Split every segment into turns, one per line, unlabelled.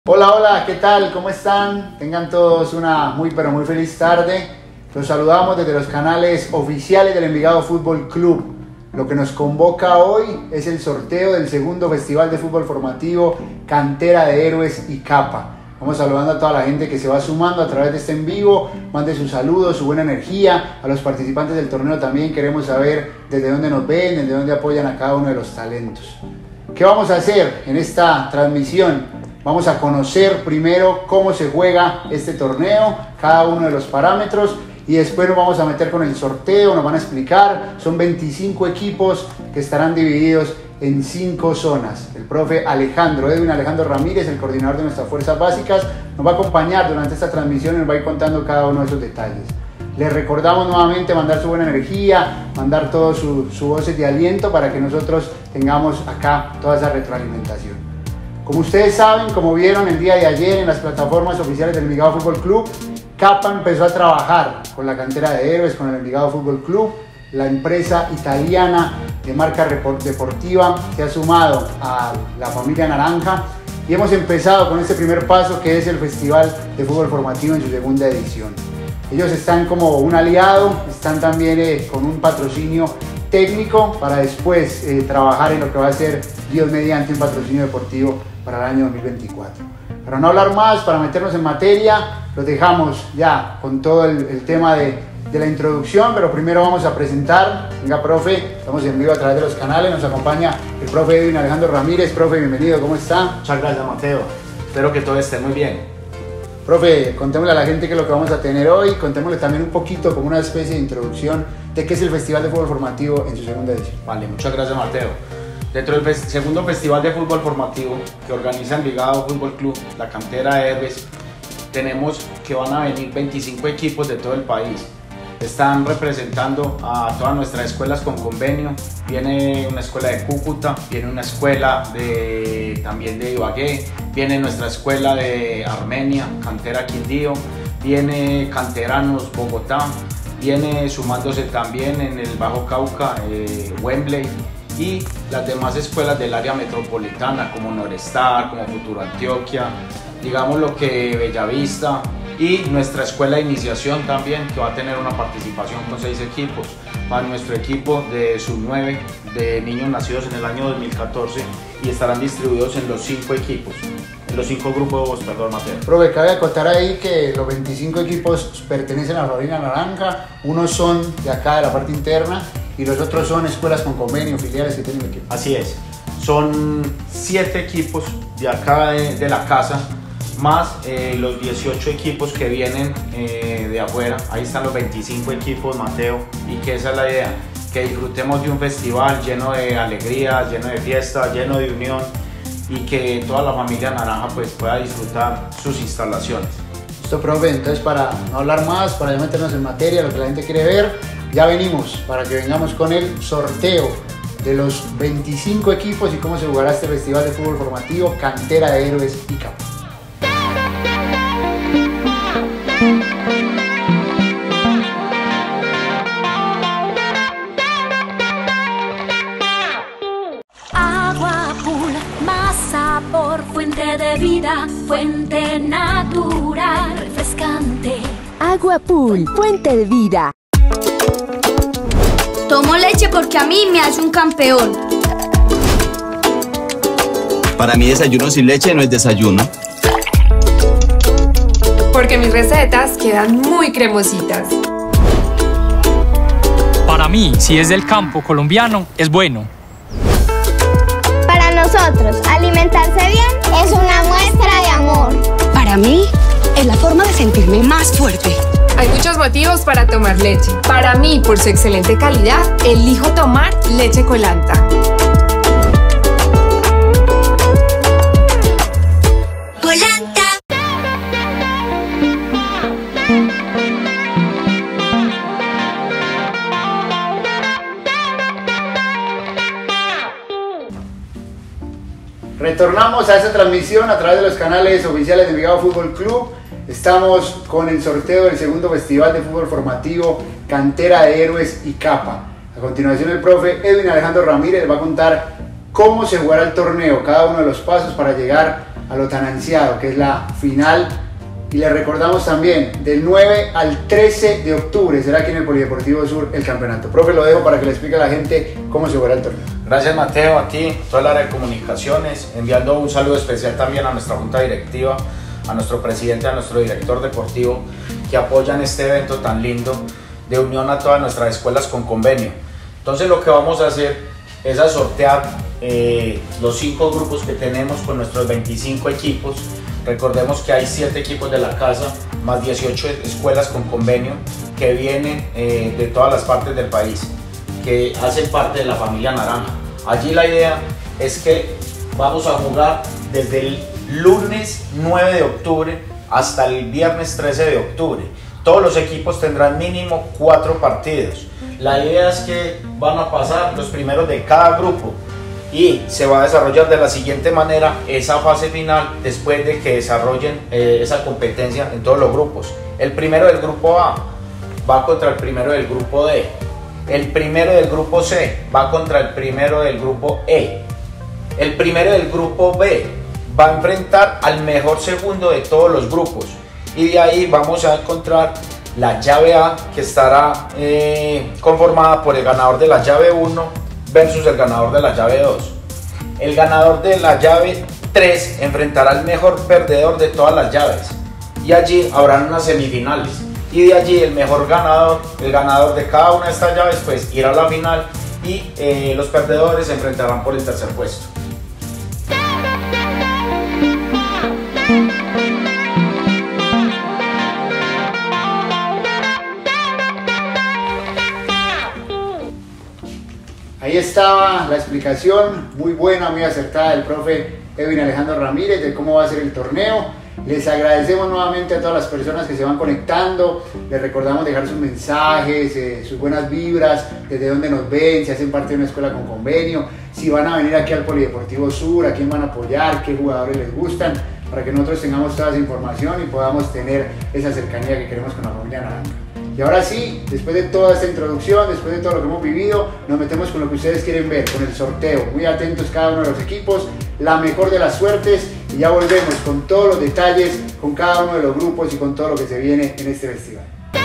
Hola, hola, ¿qué tal? ¿Cómo están? Tengan todos una muy feliz tarde. Los saludamos desde los canales oficiales del Envigado Fútbol Club. Lo que nos convoca hoy es el sorteo del segundo Festival de Fútbol Formativo Cantera de Héroes y Capa. Vamos saludando a toda la gente que se va sumando a través de este en vivo. Mande sus saludos, su buena energía. A los participantes del torneo también queremos saber desde dónde nos ven, desde dónde apoyan a cada uno de los talentos. ¿Qué vamos a hacer en esta transmisión? Vamos a conocer primero cómo se juega este torneo, cada uno de los parámetros, y después nos vamos a meter con el sorteo, nos van a explicar. Son 25 equipos que estarán divididos en 5 zonas. El profe Edwin Alejandro Ramírez, el coordinador de nuestras fuerzas básicas, nos va a acompañar durante esta transmisión y nos va a ir contando cada uno de esos detalles. Les recordamos nuevamente mandar su buena energía, mandar todo su voces de aliento para que nosotros tengamos acá toda esa retroalimentación. Como ustedes saben, como vieron el día de ayer en las plataformas oficiales del Envigado Fútbol Club, Capa empezó a trabajar con la cantera de héroes, con el Envigado Fútbol Club. La empresa italiana de marca deportiva se ha sumado a la familia naranja y hemos empezado con este primer paso, que es el Festival de Fútbol Formativo en su segunda edición. Ellos están como un aliado, están también con un patrocinio técnico para después trabajar en lo que va a ser, Dios mediante, un patrocinio deportivo para el año 2024. Para no hablar más, para meternos en materia, los dejamos ya con todo el tema de la introducción, pero primero vamos a presentar. Venga, profe, estamos en vivo a través de los canales, nos acompaña el profe Edwin Alejandro Ramírez. Profe, bienvenido, ¿cómo está?
Muchas gracias, Mateo, espero que todo esté muy bien.
Profe, contémosle a la gente qué es lo que vamos a tener hoy, contémosle también un poquito como una especie de introducción de qué es el Festival de Fútbol Formativo en su segunda edición.
Vale, muchas gracias, Mateo. Dentro del segundo Festival de Fútbol Formativo que organiza Envigado Fútbol Club, la cantera de héroes, tenemos que van a venir 25 equipos de todo el país. Están representando a todas nuestras escuelas con convenio. Viene una escuela de Cúcuta, viene una escuela también de Ibagué, viene nuestra escuela de Armenia, Cantera Quindío, viene Canteranos Bogotá, viene sumándose también en el Bajo Cauca, Wembley, y las demás escuelas del área metropolitana como Norestar, como Futuro Antioquia, digamos lo que Bellavista, y nuestra escuela de iniciación también, que va a tener una participación con 6 equipos. Va nuestro equipo de sub-9 de niños nacidos en el año 2014 y estarán distribuidos en los 5 equipos, en los 5 grupos, perdón, Mateo.
Profe, cabe acotar ahí que los 25 equipos pertenecen a la familia naranja, unos son de acá de la parte interna y los otros son escuelas con convenio, filiales que tienen el equipo.
Así es, son 7 equipos de acá de la casa, más los 18 equipos que vienen de afuera. Ahí están los 25 equipos, Mateo, y que esa es la idea, que disfrutemos de un festival lleno de alegría, lleno de fiesta, lleno de unión, y que toda la familia naranja pues pueda disfrutar sus instalaciones.
Listo, profe, entonces para no hablar más, para ya meternos en materia, lo que la gente quiere ver, ya venimos para que vengamos con el sorteo de los 25 equipos y cómo se jugará este Festival de Fútbol Formativo Cantera de Héroes y Capa.
Agua Pool, más sabor, fuente de vida, fuente natural, refrescante.
Agua Pool, fuente de vida.
Tomo leche porque a mí me hace un campeón.
Para mí desayuno sin leche no es desayuno.
Porque mis recetas quedan muy cremositas.
Para mí, si es del campo colombiano, es bueno.
Para nosotros, alimentarse bien es una muestra de amor.
Para mí, es la forma de sentirme más fuerte.
Hay muchos motivos para tomar leche. Para mí, por su excelente calidad, elijo tomar leche Colanta.
Colanta.
Retornamos a esta transmisión a través de los canales oficiales de Envigado Fútbol Club. Estamos con el sorteo del segundo Festival de Fútbol Formativo Cantera de Héroes y Capa. A continuación el profe Edwin Alejandro Ramírez va a contar cómo se jugará el torneo, cada uno de los pasos para llegar a lo tan ansiado que es la final. Y les recordamos también, del 9 al 13 de octubre será aquí en el Polideportivo Sur el campeonato. Profe, lo dejo para que le explique a la gente cómo se juega el torneo.
Gracias, Mateo, a ti, toda el área de comunicaciones, enviando un saludo especial también a nuestra junta directiva, a nuestro presidente, a nuestro director deportivo, que apoyan este evento tan lindo de unión a todas nuestras escuelas con convenio. Entonces lo que vamos a hacer es a sortear los 5 grupos que tenemos con nuestros 25 equipos. Recordemos que hay 7 equipos de la casa, más 18 escuelas con convenio que vienen de todas las partes del país, que hacen parte de la familia Naranja. Allí la idea es que vamos a jugar desde el lunes 9 de octubre hasta el viernes 13 de octubre. Todos los equipos tendrán mínimo 4 partidos. La idea es que van a pasar los primeros de cada grupo y se va a desarrollar de la siguiente manera esa fase final después de que desarrollen esa competencia en todos los grupos. El primero del grupo A va contra el primero del grupo D. El primero del grupo C va contra el primero del grupo E. El primero del grupo B va a enfrentar al mejor segundo de todos los grupos. Y de ahí vamos a encontrar la llave A, que estará conformada por el ganador de la llave 1 versus el ganador de la llave 2. El ganador de la llave 3 enfrentará al mejor perdedor de todas las llaves. Y allí habrán unas semifinales. Y de allí el mejor ganador, el ganador de cada una de estas llaves, pues irá a la final y los perdedores se enfrentarán por el tercer puesto.
Ahí estaba la explicación muy buena, muy acertada del profe Edwin Alejandro Ramírez de cómo va a ser el torneo. Les agradecemos nuevamente a todas las personas que se van conectando. Les recordamos dejar sus mensajes, sus buenas vibras, desde dónde nos ven, si hacen parte de una escuela con convenio, si van a venir aquí al Polideportivo Sur, a quién van a apoyar, qué jugadores les gustan, para que nosotros tengamos toda esa información y podamos tener esa cercanía que queremos con la familia Naranja. Y ahora sí, después de toda esta introducción, después de todo lo que hemos vivido, nos metemos con lo que ustedes quieren ver, con el sorteo. Muy atentos cada uno de los equipos, la mejor de las suertes, y ya volvemos con todos los detalles, con cada uno de los grupos y con todo lo que se viene en este festival.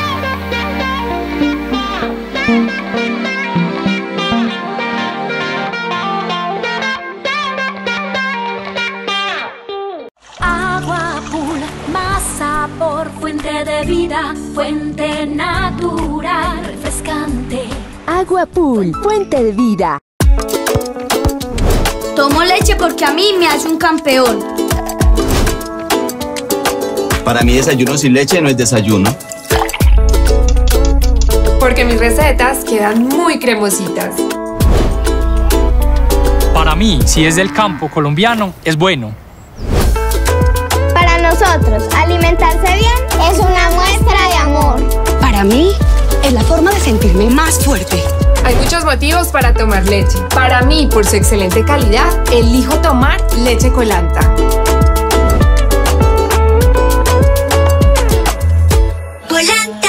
Agua pura, más sabor, fuente de vida, fuente natural, refrescante.
Agua Pool, fuente de vida.
Tomo leche porque a mí me hace un campeón.
Para mí desayuno sin leche no es desayuno.
Porque mis recetas quedan muy cremositas.
Para mí, si es del campo colombiano, es bueno.
Para nosotros, alimentarse bien es una muestra de amor.
Para mí, es la forma de sentirme más fuerte.
Hay muchos motivos para tomar leche. Para mí, por su excelente calidad, elijo tomar leche Colanta.
Colanta.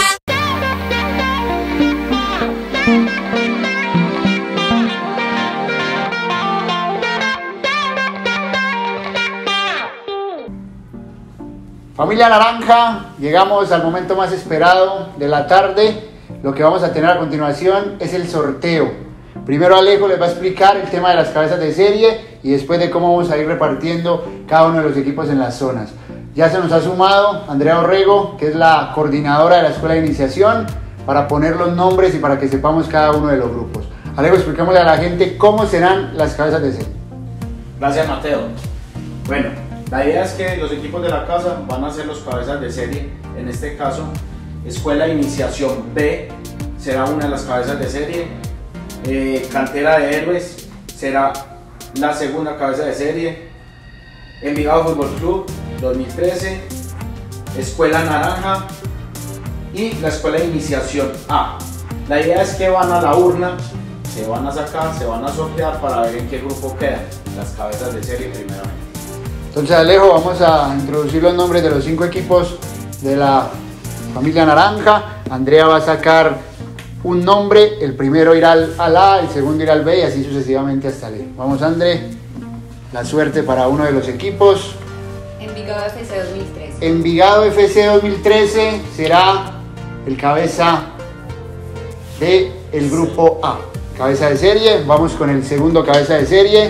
Familia Naranja, llegamos al momento más esperado de la tarde. Lo que vamos a tener a continuación es el sorteo. Primero Alejo les va a explicar el tema de las cabezas de serie y después de cómo vamos a ir repartiendo cada uno de los equipos en las zonas. Ya se nos ha sumado Andrea Orrego, que es la coordinadora de la escuela de iniciación, para poner los nombres y para que sepamos cada uno de los grupos. Alejo, expliquémosle a la gente cómo serán las cabezas de serie.
Gracias, Mateo. Bueno, la idea es que los equipos de la casa van a ser los cabezas de serie. En este caso, Escuela de Iniciación B será una de las cabezas de serie. Cantera de Héroes será la segunda cabeza de serie. Envigado Fútbol Club 2013, Escuela Naranja y la Escuela de Iniciación A. La idea es que van a la urna, se van a sacar, se van a sortear para ver en qué grupo quedan las cabezas de serie primeramente.
Entonces Alejo, vamos a introducir los nombres de los 5 equipos de la familia Naranja. Andrea va a sacar un nombre, el primero irá al A, el segundo irá al B y así sucesivamente hasta el E. Vamos, André, la suerte para uno de los equipos.
Envigado FC 2013.
Envigado FC 2013 será el cabeza del grupo A. Cabeza de serie, vamos con el segundo cabeza de serie.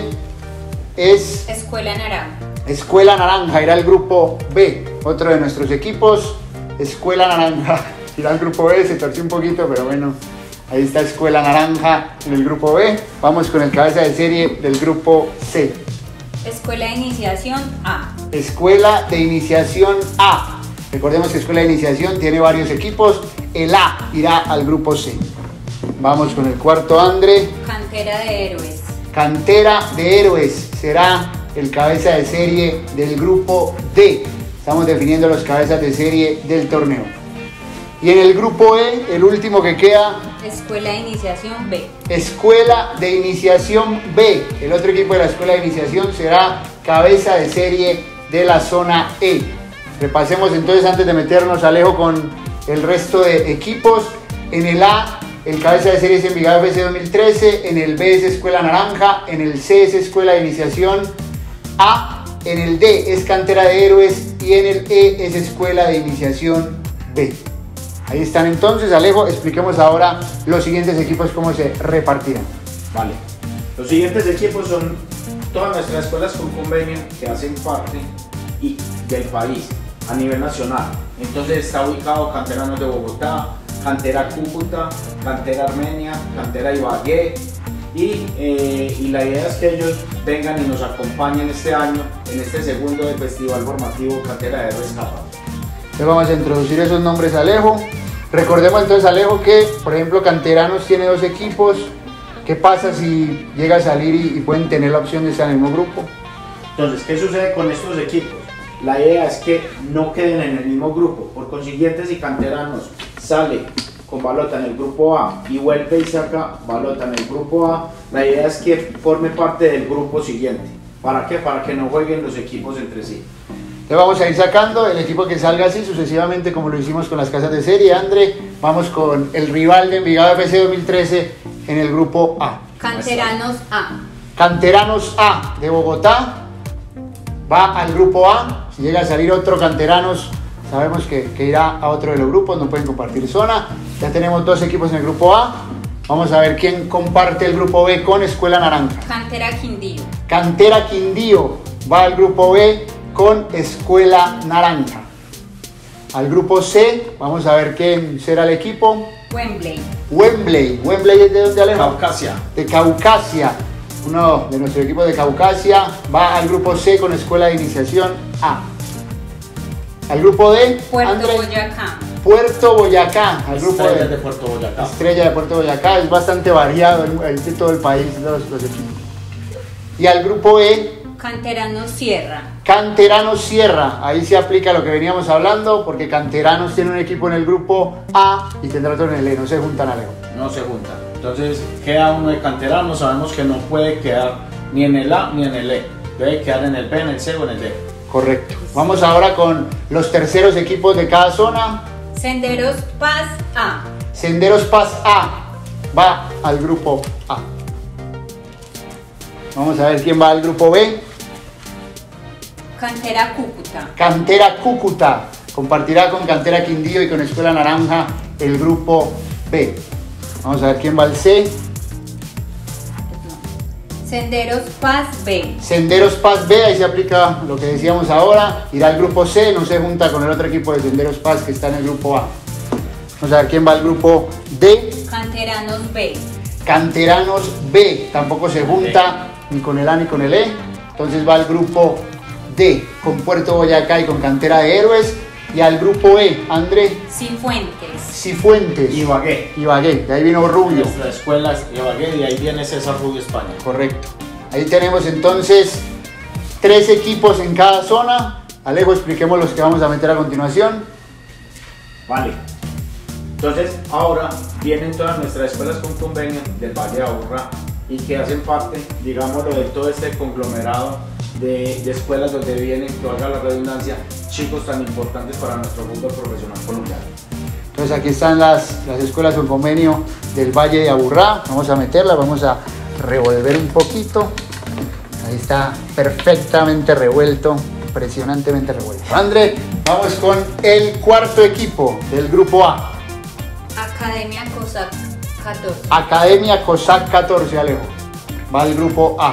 Es
Escuela Naranja.
Escuela Naranja, irá el grupo B, otro de nuestros equipos. Escuela Naranja, irá el grupo B, se torció un poquito, pero bueno, ahí está Escuela Naranja en el grupo B. Vamos con el cabeza de serie del grupo C.
Escuela de Iniciación A.
Escuela de Iniciación A. Recordemos que Escuela de Iniciación tiene varios equipos. El A irá al grupo C. Vamos con el cuarto, André.
Cantera de Héroes.
Cantera de Héroes será el cabeza de serie del grupo D. Estamos definiendo los cabezas de serie del torneo. Y en el grupo E, el último que queda,
Escuela de Iniciación B.
Escuela de Iniciación B. El otro equipo de la Escuela de Iniciación será cabeza de serie de la zona E. Repasemos entonces antes de meternos, Alejo, con el resto de equipos. En el A, el cabeza de serie es Envigado FC 2013, en el B es Escuela Naranja, en el C es Escuela de Iniciación A, en el D es Cantera de Héroes y en el E es Escuela de Iniciación B. Ahí están entonces, Alejo, expliquemos ahora los siguientes equipos cómo se repartirán.
Vale, los siguientes equipos son todas nuestras escuelas con convenio que hacen parte del país a nivel nacional. Entonces está ubicado Canteranos de Bogotá, Cantera Cúcuta, Cantera Armenia, Cantera Ibagué y la idea es que ellos vengan y nos acompañen este año en este segundo del Festival Formativo Cantera de Héroes Capa.
Entonces vamos a introducir esos nombres, Alejo. Recordemos entonces, Alejo, que por ejemplo Canteranos tiene 2 equipos. ¿Qué pasa si llega a salir y pueden tener la opción de estar en el mismo grupo?
Entonces, ¿qué sucede con estos equipos? La idea es que no queden en el mismo grupo. Por consiguiente, si Canteranos sale con balota en el grupo A y vuelve y saca balota en el grupo A, la idea es que forme parte del grupo siguiente. ¿Para qué? Para que no jueguen los equipos entre sí.
Le vamos a ir sacando el equipo que salga así sucesivamente como lo hicimos con las casas de serie. André, vamos con el rival de Envigado FC 2013 en el grupo A.
Canteranos A.
Canteranos A de Bogotá va al grupo A. Si llega a salir otro Canteranos, sabemos que irá a otro de los grupos, no pueden compartir zona. Ya tenemos 2 equipos en el grupo A. Vamos a ver quién comparte el grupo B con Escuela Naranja.
Cantera Quindío.
Cantera Quindío va al grupo B con Escuela Naranja. Al grupo C, vamos a ver quién será el equipo.
Wembley.
Wembley. ¿Wembley es de dónde, Alejo?
Caucasia.
De Caucasia. Uno de nuestros equipos de Caucasia va al grupo C con Escuela de Iniciación A. Al grupo D,
Puerto
André,
Boyacá.
Puerto Boyacá. Al grupo
Estrellas de Puerto Boyacá.
Estrella de Puerto Boyacá. Es bastante variado de todo el país los equipos. Y al grupo E,
Canteranos Sierra.
Canteranos Sierra, ahí se aplica lo que veníamos hablando, porque Canteranos tiene un equipo en el grupo A y tendrá otro en el E, no se juntan, Alejo.
No se juntan. Entonces queda uno de Canteranos, sabemos que no puede quedar ni en el A ni en el E. Debe quedar en el B, en el C o en el D.
Correcto. Vamos ahora con los terceros equipos de cada zona.
Senderos Paz A.
Senderos Paz A va al grupo A. Vamos a ver quién va al grupo B.
Cantera Cúcuta.
Cantera Cúcuta compartirá con Cantera Quindío y con Escuela Naranja el grupo B. Vamos a ver quién va al C.
Senderos Paz B.
Senderos Paz B, ahí se aplica lo que decíamos ahora. Irá al grupo C, no se junta con el otro equipo de Senderos Paz que está en el grupo A. Vamos a ver quién va al grupo D.
Canteranos B.
Canteranos B, tampoco se junta ni con el A ni con el E. Entonces va al grupo D con Puerto Boyacá y con Cantera de Héroes. Y al grupo E, André.
Cifuentes.
Cifuentes.
Ibagué.
Ibagué, de ahí vino Rubio.
Nuestra escuela es Ibagué y ahí viene César Rubio España.
Correcto. Ahí tenemos entonces 3 equipos en cada zona. Alejo, expliquemos los que vamos a meter a continuación.
Vale. Entonces, ahora vienen todas nuestras escuelas con convenio del Valle de Aburrá y que hacen parte, digámoslo, de todo este conglomerado de escuelas donde vienen, que valga la redundancia, chicos tan importantes para nuestro fútbol profesional colombiano.
Entonces aquí están las escuelas con convenio del Valle de Aburrá. Vamos a meterlas, vamos a revolver un poquito. Ahí está perfectamente revuelto impresionantemente revuelto. André, vamos con el cuarto equipo del grupo A.
Academia Cossack 14.
Academia Cossack 14, Alejo. Va al grupo A.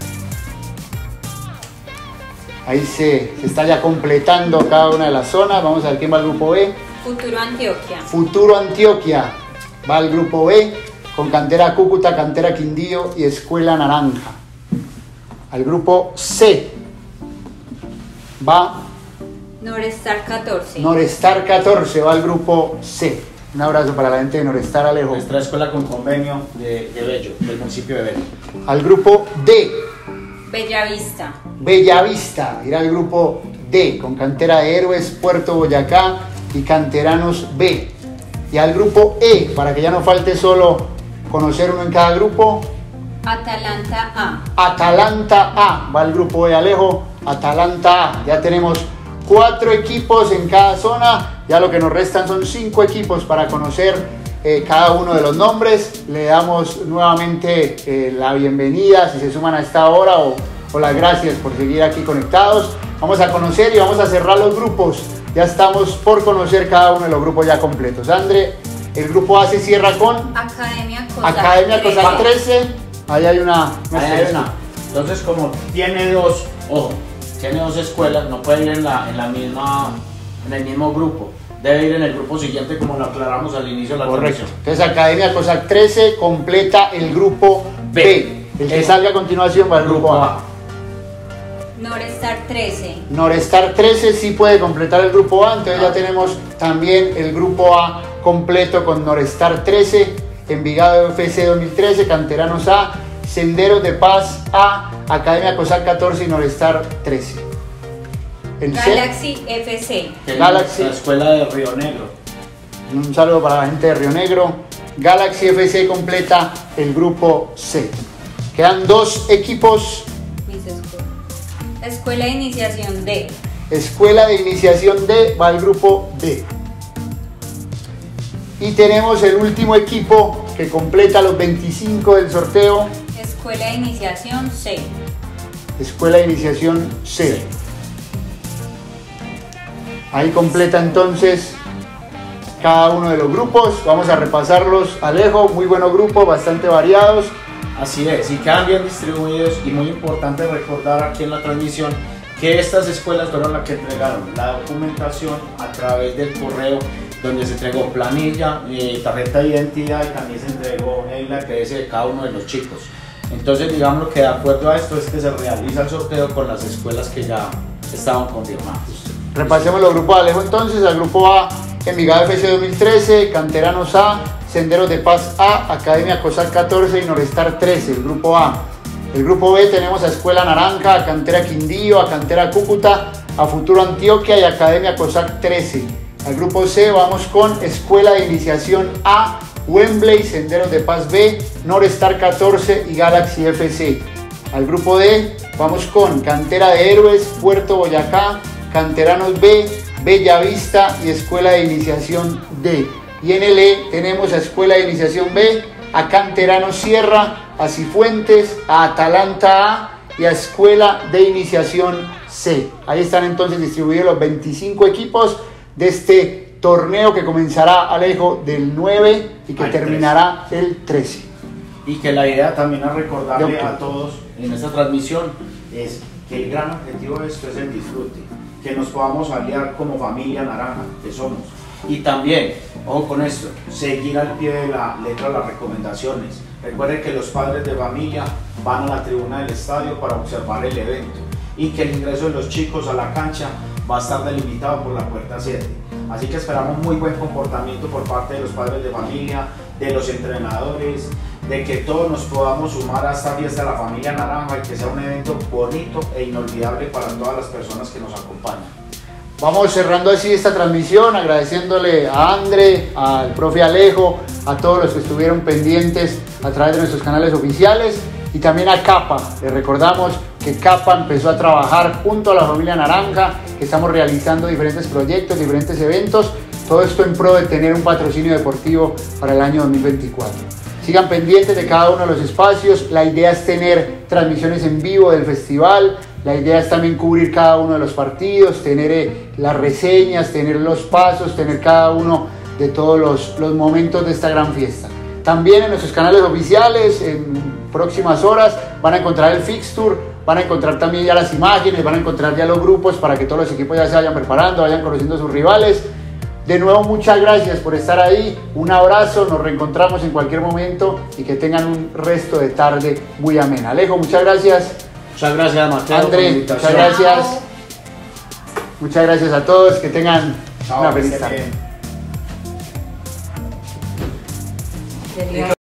Ahí se está ya completando cada una de las zonas. Vamos a ver quién va al grupo B.
Futuro Antioquia.
Futuro Antioquia va al grupo B con Cantera Cúcuta, Cantera Quindío y Escuela Naranja. Al grupo C va
Norestar 14.
Norestar 14, va al grupo C. Un abrazo para la gente de Norestar, Alejo.
Nuestra escuela con convenio de Bello, del municipio de Bello.
Al grupo D.
Bellavista.
Bellavista, irá al grupo D con Cantera de Héroes, Puerto Boyacá y Canteranos B. Y al grupo E, para que ya no falte solo conocer uno en cada grupo,
Atalanta A.
Atalanta A, va al grupo E, Alejo. Atalanta A, ya tenemos 4 equipos en cada zona, ya lo que nos restan son 5 equipos para conocer cada uno de los nombres. Le damos nuevamente la bienvenida si se suman a esta hora o las gracias por seguir aquí conectados. Vamos a conocer y vamos a cerrar los grupos. Ya estamos por conocer cada uno de los grupos ya completos. André, el grupo A se cierra con
Academia Cossack
Academia Cossack 13. Ahí hay una.
Entonces, como tiene dos, ojo, tiene dos escuelas, no puede ir en el mismo grupo. Debe ir en el grupo siguiente, como lo aclaramos al inicio de la transmisión.
Entonces Academia Cossack 13 completa el grupo B. El que salga a continuación va al grupo A.
Norestar 13.
Norestar 13 sí puede completar el grupo A, entonces ya tenemos también el grupo A completo con Norestar 13, Envigado FC 2013, Canteranos A, Senderos de Paz A, Academia Cossack 14 y Norestar 13. El
Galaxy FC.
Galaxy.
La escuela de Río Negro.
Un saludo para la gente de Río Negro. Galaxy FC completa el grupo C. Quedan 2 equipos.
Escuela de Iniciación D.
Escuela de Iniciación D va al grupo D. Y tenemos el último equipo que completa los 25 del sorteo.
Escuela de Iniciación C.
Escuela de Iniciación C. Ahí completa entonces cada uno de los grupos. Vamos a repasarlos, Alejo. Muy buenos grupos, bastante variados.
Así es, y quedan bien distribuidos, y muy importante recordar aquí en la transmisión que estas escuelas fueron las que entregaron la documentación a través del correo, donde se entregó planilla, tarjeta de identidad y también se entregó el APS de cada uno de los chicos. Entonces, digamos que de acuerdo a esto es que se realiza el sorteo con las escuelas que ya estaban confirmadas.
Repasemos los grupos, Alejo. Entonces, al grupo A, Envigado FC 2013, Canteranos A, Senderos de Paz A, Academia Cossack 14 y Norestar 13, el grupo A. El grupo B tenemos a Escuela Naranja, a Cantera Quindío, a Cantera Cúcuta, a Futuro Antioquia y Academia Cossack 13. Al grupo C vamos con Escuela de Iniciación A, Wembley, Senderos de Paz B, Norestar 14 y Galaxy FC. Al grupo D vamos con Cantera de Héroes, Puerto Boyacá, Canteranos B, Bellavista y Escuela de Iniciación D. Y en el E tenemos a Escuela de Iniciación B, a Canteranos Sierra, a Cifuentes, a Atalanta A y a Escuela de Iniciación C. Ahí están entonces distribuidos los 25 equipos de este torneo que comenzará, Alejo, del 9 y que terminará el 13.
Y que la idea también es recordarle a todos en esta transmisión es que el gran objetivo de esto es el disfrute, que nos podamos aliar como familia naranja que somos. Y también, ojo con esto, seguir al pie de la letra las recomendaciones. Recuerden que los padres de familia van a la tribuna del estadio para observar el evento y que el ingreso de los chicos a la cancha va a estar delimitado por la puerta 7. Así que esperamos muy buen comportamiento por parte de los padres de familia, de los entrenadores, de que todos nos podamos sumar a esta fiesta de la familia naranja y que sea un evento bonito e inolvidable para todas las personas que nos acompañan.
Vamos cerrando así esta transmisión, agradeciéndole a André, al profe Alejo, a todos los que estuvieron pendientes a través de nuestros canales oficiales y también a Capa. Les recordamos que Capa empezó a trabajar junto a la familia Naranja, que estamos realizando diferentes proyectos, diferentes eventos, todo esto en pro de tener un patrocinio deportivo para el año 2024. Sigan pendientes de cada uno de los espacios, la idea es tener transmisiones en vivo del festival, La idea es también cubrir cada uno de los partidos, tener las reseñas, tener los pasos, tener cada uno de todos los momentos de esta gran fiesta. También en nuestros canales oficiales, en próximas horas, van a encontrar el fixture, van a encontrar también ya las imágenes, van a encontrar ya los grupos para que todos los equipos ya se vayan preparando, vayan conociendo a sus rivales. De nuevo, muchas gracias por estar ahí, un abrazo, nos reencontramos en cualquier momento y que tengan un resto de tarde muy amena. Alejo, muchas gracias.
Muchas gracias, Mateo.
André, muchas gracias. Muchas gracias a todos, que tengan una feliz tarde.